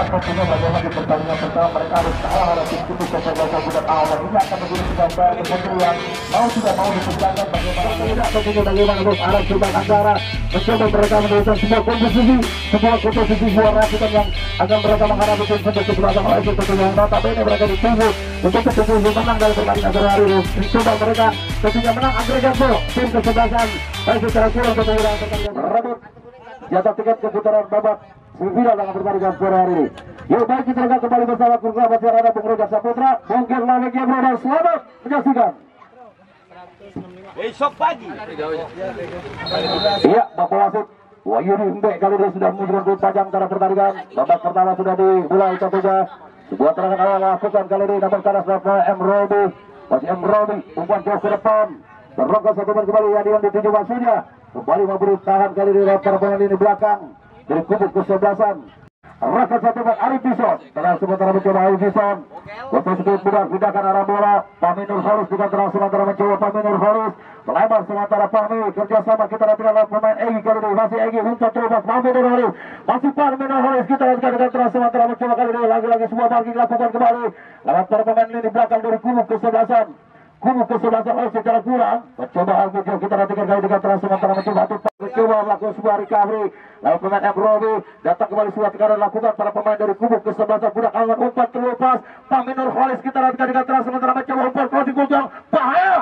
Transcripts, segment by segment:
tentunya bagaimana di pertandingan pertama mereka harus kalah oleh tim Kubu Kesebelasan Budak Awal. Ini akan menjadi sebuah yang mau tidak mau dipecahkan bagaimana tidak tentunya bagaimana Bos Arab Sultan Anggara mencoba mereka memberikan sebuah komposisi buah rakitan yang akan mereka menghadapi tim Kubu Kesebelasan oleh itu tentunya yang notabene mereka ditunggu untuk tentunya menang dari pertandingan hari ini. Mencoba mereka tentunya menang agregat tim Kesebelasan baik secara kurang tentunya merebut jatah tiket keputaran babak semifinal dengan pertandingan sore hari ini. Yuk baik kita lihat kembali bersama kerabat Serana Bung Roja Saputra, mungkin lagi Gebro dan selamat menyaksikan. Besok pagi. Iya, Bapak Wasit Wahyudi Mbe kali ini sudah menunjukkan tajam antara pertandingan. Babak pertama sudah dimulai tentunya. Sebuah terangan awal lakukan kali ini namun kalah setelah M. Robi. Masih M. Robi, umpan jauh ke depan. Terrokas satu ban kembali yang dituju maksudnya. Kembali memberi tahan kali ini para pemain ini belakang dari kubu kesebelasan. Rakan satu ban Arif Bison. Terang sementara mencoba Arif Bison. Waktu sedikit mudah pindahkan arah bola. Paminur Horus juga terang sementara mencoba Paminur Horus. Melebar sementara Pami kerjasama kita nantikan oleh pemain Egi kali ini. Masih Egi umpan terubah Paminur Horus. Masih Paminur Horus kita nantikan dengan terang sementara mencoba kali ini. Lagi-lagi sebuah parking dilakukan kembali. Lewat para pemain ini belakang dari kubu kesebelasan. Kubu kesebelasan oleh secara kurang mencoba Alvin kita nantikan kali dengan terang sementara mencoba melakukan sebuah recovery. Lalu pemain M. Robi datang kembali sebuah tekanan lakukan para pemain dari kubu kesebelasan Budak Awan umpan terlepas. Paminur Holis kita nantikan dengan terang sementara mencoba umpan crossing gol bahaya.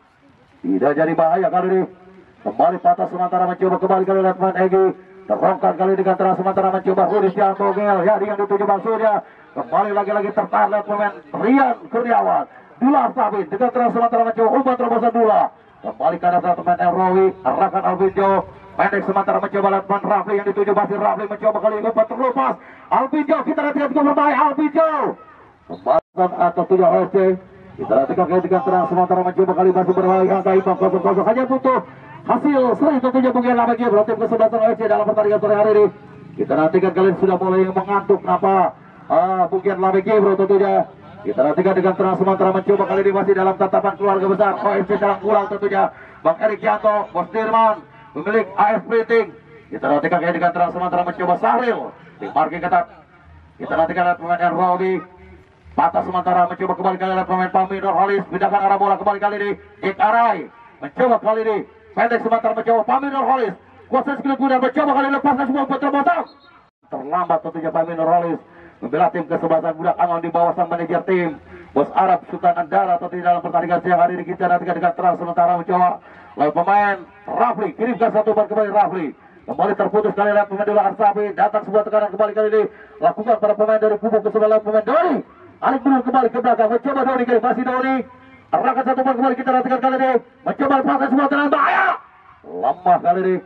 Tidak jadi bahaya kali ini. Kembali patah sementara mencoba kembali kali oleh pemain Egi. Terongkar kali dengan terang sementara mencoba Rudi Tiantogel. Ya yang dituju maksudnya. Kembali lagi-lagi tertahan oleh pemain Rian Kurniawan. Dula Sabin dengan terang sementara mencoba umpan terobosan Dula. Kembali ke arah pemain Errowi. Arahkan Alvinjo. Pendek sementara mencoba lewat Rafli yang dituju Basir Rafli mencoba kali ini umpan terlepas. Alvinjo kita nantikan juga berbahaya Alvinjo. Kembali atau tidak OC. Kita nantikan kali dengan terang sementara mencoba kali masih berbahaya angka imbang 0-0 hanya butuh hasil seri tentunya mungkin lagi berarti kesebelasan OC dalam pertandingan sore hari ini. Kita nantikan kalian sudah mulai mengantuk apa mungkin lagi bro tentunya. Kita nantikan dengan terang sementara mencoba kali ini masih dalam tatapan keluarga besar OFC dalam pulang tentunya Bang Erik Janto, Bos Dirman, pemilik AF Printing. Kita nantikan kali dengan terang sementara mencoba Sahril di parking ketat. Kita nantikan pemain Errobi patah sementara mencoba kembali kali oleh pemain Paminur Holis pindahkan arah bola kembali kali ini Jack Arai mencoba kali ini pendek sementara mencoba Paminur Holis kuasa skill kuda mencoba kali lepaskan semua putra-putra terlambat tentunya Paminur Holis membela tim kesebelasan Budak Awan di bawah sang manajer tim Bos Arab Sultan Andara tentunya dalam pertandingan siang hari ini. Kita nantikan dengan terang sementara mencoba lalu pemain Rafli kirimkan satu ban kembali Rafli kembali terputus kali oleh pemain Dula Arsabi datang sebuah tekanan kembali kali ini lakukan para pemain dari kubu kesebelasan pemain Doni Alif Bruno kembali ke belakang mencoba Doni kali masih Doni arahkan satu ban kembali kita nantikan kali ini mencoba lepaskan sebuah tenang bahaya lemah kali ini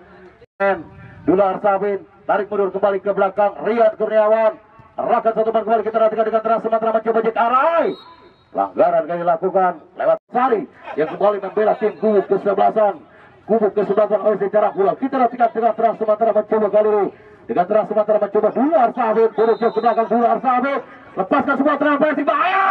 Dula Arsabin tarik mundur kembali ke belakang Riyad Kurniawan arahkan satu ban kembali kita nantikan dengan terang sementara mencoba Jack Arai pelanggaran kali dilakukan lewat Sari yang kembali membela tim kubu kesebelasan oleh secara pulang. Kita nantikan dengan terang sementara mencoba kali ini dengan terang sementara mencoba Dula Arsabin turun ke belakang Dula Arsabin lepaskan semua terang balik bahaya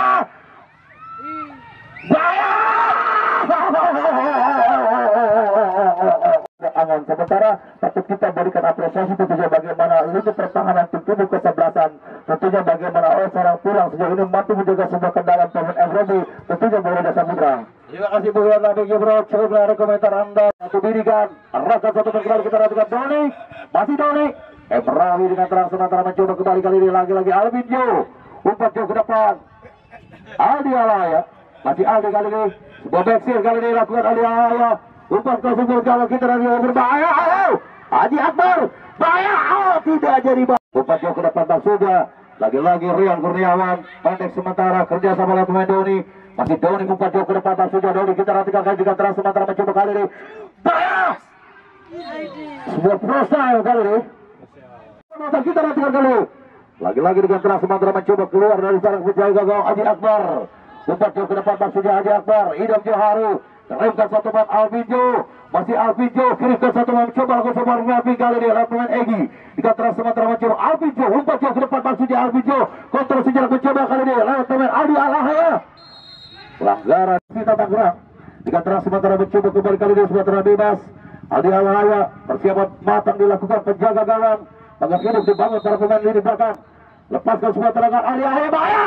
Angon sementara patut kita berikan apresiasi tentunya bagaimana lini pertahanan tim kubu kesebelasan tentunya bagaimana oleh seorang pulang sejauh ini mampu menjaga semua kendaraan pemain Evrobi tentunya Boroda Samudra. Terima kasih Bu Iwan Nabi Gebro, coba komentar Anda satu dirikan arahkan satu kembali kita nantikan Doni masih Doni Emrawi dengan terang sementara mencoba kembali kali ini lagi-lagi Alvin Jo umpan jauh ke depan Aldi Alaya masih Aldi kali ini sebuah backsir kali ini lakukan Aldi Alaya umpan ke sumber gawang kita nanti berbahaya Haji Akbar bahaya tidak jadi umpan jauh ke depan sudah lagi-lagi Rian Kurniawan pendek sementara kerja sama oleh pemain Doni masih Doni umpan jauh ke depan sudah Doni kita nantikan kali juga terang sementara mencoba kali ini bahaya sebuah prostyle kali ini kita nantikan kali lagi-lagi dengan terang sementara mencoba keluar dari sarang penjaga gawang Haji Akbar umpan jauh ke depan maksudnya Haji Akbar Idam Johari teremkan satu ban Alvinjo masih Alvinjo kirimkan satu ban mencoba lakukan sebuah rapi kali ini oleh pemain Egi dengan terang sementara mencoba Alvinjo umpan jauh ke depan maksudnya Alvinjo kontrol sejarah mencoba kali ini lewat pemain Aldi Alahaya pelanggaran kita Tangerang dengan terang sementara mencoba kembali kali ini sebuah tenang bebas Aldi Alahaya persiapan matang dilakukan penjaga gawang agar hidup dibangun para pemain lini belakang lepaskan semua tenaga Ali Ahaya, bahaya.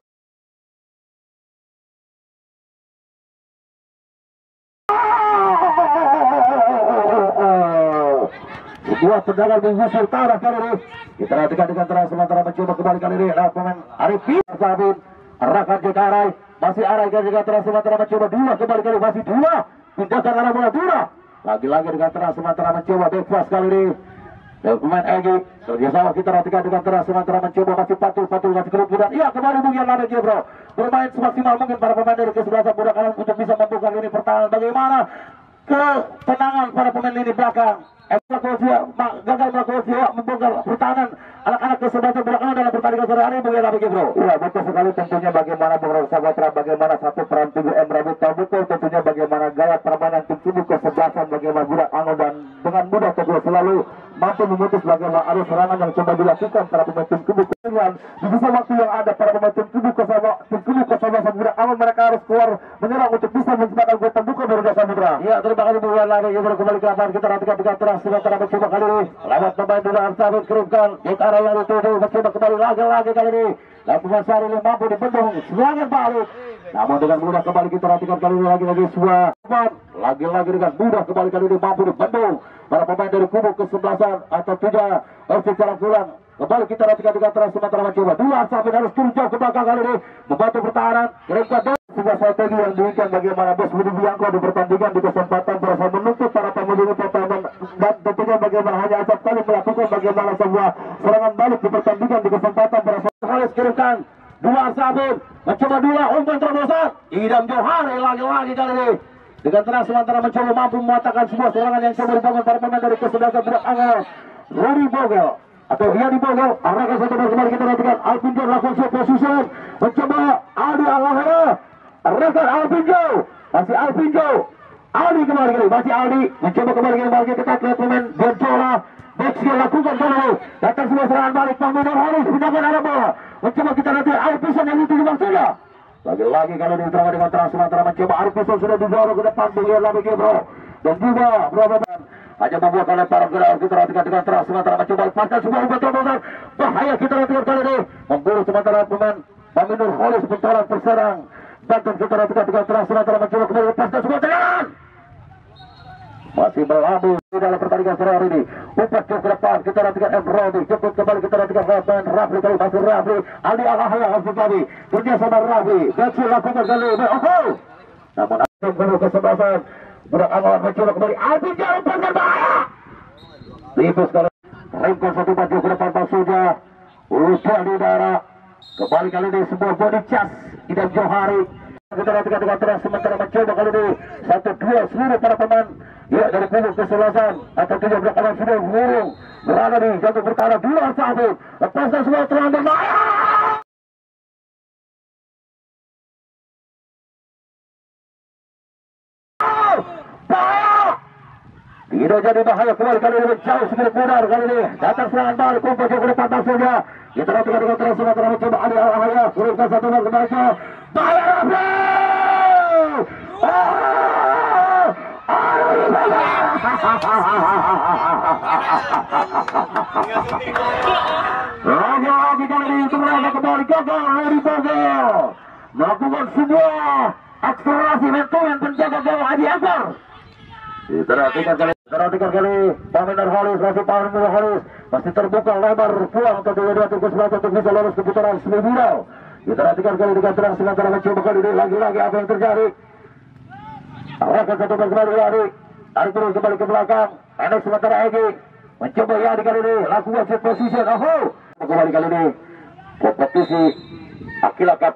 Sebuah tendangan menggusur tanah kali ini. Kita nantikan dengan terang sementara mencoba kembali kali ini. Pemain Arifin Sabin, arahkan ke Arai, masih Arai dengan terang sementara mencoba dua kembali kali, masih dua, pindahkan arah bola dua. Lagi-lagi dengan terang sementara mencoba bebas kali ini. Pemain Egy kerjasama kita nantikan dengan terang sementara mencoba masih patul masih keruputan. Iya kembali Bung Yan lagi bro. Bermain semaksimal mungkin para pemain dari kesebelasan Budak Alam untuk bisa membuka ini pertahanan. Bagaimana ketenangan para pemain lini belakang. Gagal melakukan membongkar pertahanan anak-anak kesebelasan Budak Alam dalam pertandingan sore hari Bung Yan lagi bro. Iya betul sekali, tentunya bagaimana Bung Sabatra, bagaimana satu peran tubuh Rambut betul, tentunya bagaimana gaya permainan tim tubuh kesebelasan bagaimana Budak Alam dan dengan mudah kedua selalu mampu memutus bagaimana arus serangan yang coba dilakukan para pemain tim kubu kesebelasan. Di sisa waktu yang ada para pemain tim kubu kesebelasan Budak Alam mereka harus keluar menyerang untuk bisa menciptakan gol pembuka Garuda Samudra. Iya terima kasih Bung Yan lagi kembali ke lapangan. Kita nantikan dengan terang sementara mencoba kali ini lewat pemain Budak Alam kerumkan di arah yang dituju mencoba kembali lagi kali ini. Dan pemain Syaril mampu dibendung serangan balik. Namun dengan mudah kembali kita nantikan kali ini lagi sebuah lagi dengan mudah kembali kali ini mampu dibendung para pemain dari kubu kesebelasan atau tidak secara pulang. Kembali kita nantikan dengan terang sementara mencoba dua sampai harus turun jauh ke belakang kali ini membantu pertahanan. Sebuah strategi yang diberikan bagaimana Bos Budi Bianco di pertandingan di kesempatan berasa menuntut para pemilih pertahanan dan tentunya bagaimana hanya acap kali melakukan bagaimana sebuah serangan balik di pertandingan di kesempatan berasa harus kirimkan dua Sabun mencoba dua umpan terobosan Idam Johari lagi kali ini dengan tenang sementara mencoba mampu mematahkan sebuah serangan yang coba dibangun para pemain dari kesebelasan Budak Alam. Rudy Bogel atau Riadi Bogel arahkan satu kembali kita nantikan Alvin John lakukan sebuah position mencoba Aldi Alahara arahkan Alvin John masih Alvin John Aldi kembali masih Aldi mencoba kembali ketat ke pemain Berjola Bexia lakukan kembali datang sebuah serangan balik Pangdor harus pindahkan arah bola mencoba kita nanti Alvison yang itu sudah lagi kali ini terang dengan terang sementara mencoba Alvison sudah didorong ke depan Bung lagi bro dan juga berapa hanya membuat lemparan gerak kita nantikan dengan terang sementara mencoba lepaskan sebuah umpan terobosan bahaya kita nantikan kali ini memburu sementara pemain Paminur Holis putaran terserang dan kita nantikan dengan terang sementara mencoba kembali lepaskan sebuah tendangan masih berlabuh di dalam pertandingan sore hari ini umpan ke depan kita nantikan Rodi jemput kembali kita nantikan pemain Rafli kali masih Rafli Ali Alahaya harus kembali dunia sama Rafli kecil lakukan kali namun ada penuh kesebelasan Budak Alam mencoba kembali Alvin John umpan berbahaya tipis kali ringkon satu baju ke depan maksudnya usia di darah kembali kali ini sebuah body charge Idam Johari kita nantikan dengan terang sementara mencoba kali ini 1-2 seluruh para pemain ya dari kubu kesebelasan atau tidak Budak Alam sudah mengurung berada di jatuh perkara dua Sabun lepaskan semua terang berbahaya tidak jadi bahaya kembali kali ini jauh sedikit mudah kali ini datang serangan balik umpan ke depan maksudnya kita nantikan dengan terang sementara mencoba Ali Alahaya turunkan satu bola kembali ke bahaya Rafli lagi kali ini terang kembali gagal Rudy Bogel melakukan sebuah akselerasi mentomen penjaga gawang Haji Akbar. Perhatikan kali Paminur Holis masih terbuka lebar peluang untuk dua tim kesebelasan untuk bisa lolos ke putaran semifinal. Kita perhatikan kali dengan terang sementara mencoba kali ini lagi apa yang terjadi. Arahkan satu kembali tarik terus kembali ke belakang. Enak sementara Egy mencoba Yadi kali ini lakukan set position. Kembali kali ini kompetisi Akila Cup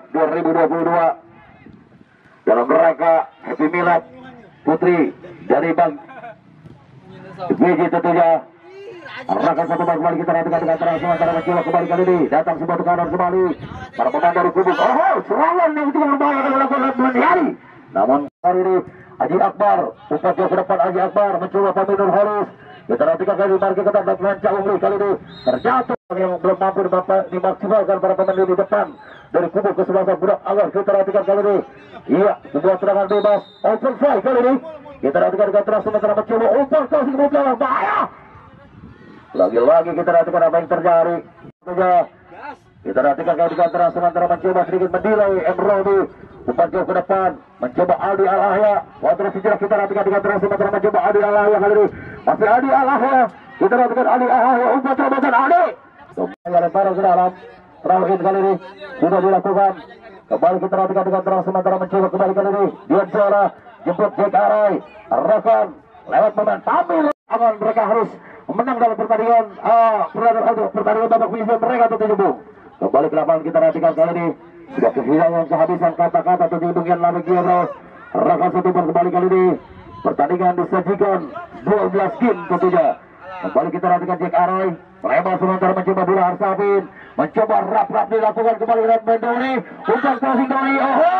2022 dalam rangka Happy Milad Putri dari Bang BJ tentunya. Arahkan satu kembali kita nantikan dengan terang sementara mencoba kembali kali ini datang sebuah tekanan kembali para pemain dari kubu serangan yang itu berbahaya kalau dilakukan Bulan namun hari ini Haji Akbar umpan ke depan Haji Akbar mencoba Paminur Holis kita nantikan kali ini market ketat dan lancar umri kali ini terjatuh yang belum mampu dimaksimalkan para pemain di depan dari kubu kesebelasan Budak Alam. Kita nantikan kali ini iya sebuah serangan bebas open fly kali ini kita nantikan dengan terang sementara mencoba umpan ke belakang bahaya lagi kita nantikan apa yang terjadi Kita nantikan kalau di antara sementara mencoba sedikit mendelay Emrodi. Umpan jauh ke depan, mencoba Aldi Al-Ahya. Water sejarah kita nantikan di antara sementara mencoba Aldi Al-Ahya kali ini. Masih Aldi Al-Ahya. Kita nantikan Aldi Al-Ahya. Umpan coba Aldi. Kembali lemparan ke dalam. Terakhir kali ini sudah dilakukan. Kembali kita nantikan di antara sementara mencoba kembali kali ini. Dian Suara jemput Jack Arai. Arahkan lewat pemain Tamil. Aman mereka harus menang dalam pertandingan. Pertandingan babak penyisihan mereka terjebak. Kembali ke lapangan kita nantikan kali ini. Sudah kehilangan kehabisan kata-kata terjebak yang lama Giero. Arahkan satu kembali kali ini. Pertandingan disajikan 12 game tentunya. Kembali kita nantikan Jack Arai. Lebar sementara mencoba bola Arsafin. Mencoba rap-rap dilakukan kembali dengan Doni. Umpan crossing Doni.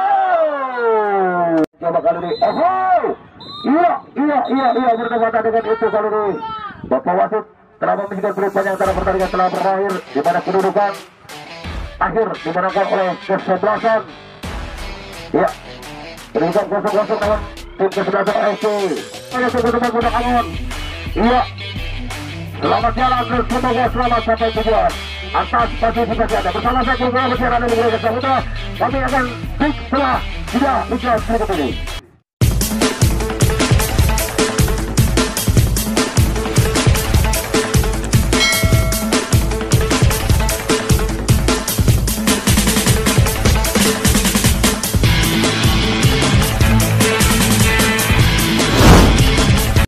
Coba kali ini. Iya berdekatan dengan itu kali ini. Bapak wasit telah memberikan perubahan yang antara pertandingan telah berakhir. Di mana kedudukan akhir dimenangkan oleh kesebelasan. Ya, berikan 0-0 lawan tim kesebelasan AFC. Ada sebuah budak Amun. Iya. Selamat jalan terus, semoga selamat sampai tujuan. Atas partisipasi Anda bersama saya Kurnia Bersiaran dari Gereja Samudra. Kami akan break setelah 3 berikut ini.